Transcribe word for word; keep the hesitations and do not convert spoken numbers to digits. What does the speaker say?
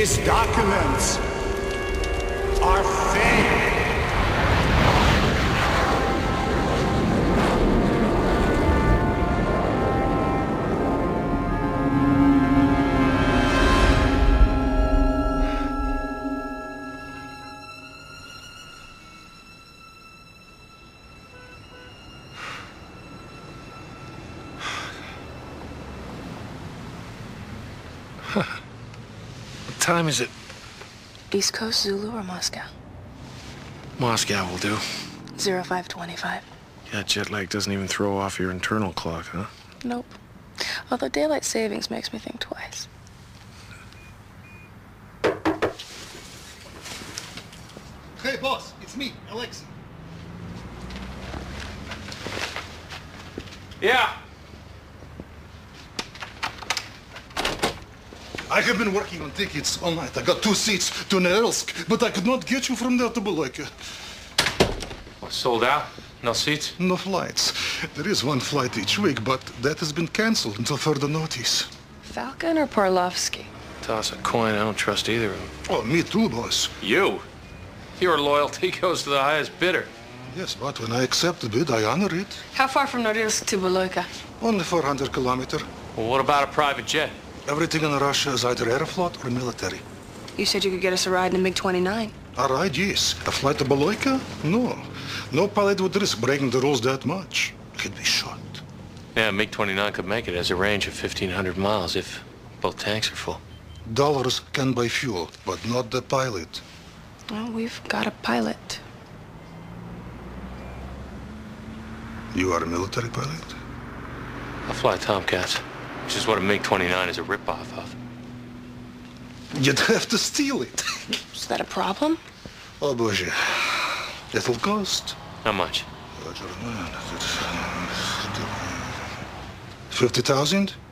These documents are fake. What time is it? East Coast, Zulu, or Moscow? Moscow will do. zero five twenty-five. Yeah, jet lag doesn't even throw off your internal clock, huh? Nope. Although daylight savings makes me think twice. Hey, boss, it's me, Alexei. Yeah. I have been working on tickets all night. I got two seats to Norilsk, but I could not get you from there to Beloika. Sold out? No seats? No flights. There is one flight each week, but that has been canceled until further notice. Falcon or Parlovsky? Toss a coin. I don't trust either of them. Oh, me too, boss. You? Your loyalty goes to the highest bidder. Yes, but when I accept the bid, I honor it. How far from Norilsk to Beloika? Only four hundred kilometers. Well, what about a private jet? Everything in Russia is either aeroflot or military. You said you could get us a ride in a MiG twenty-nine. A ride, yes. A flight to Beloika? No. No pilot would risk breaking the rules that much. He'd be shot. Yeah, MiG twenty-nine could make it. It has a range of fifteen hundred miles if both tanks are full. Dollars can buy fuel, but not the pilot. Well, we've got a pilot. You are a military pilot? I'll fly Tomcats, which is what a MiG twenty-nine is a ripoff of. You'd have to steal it. Is that a problem? Oh, Boże. It'll cost. How much? Fifty thousand?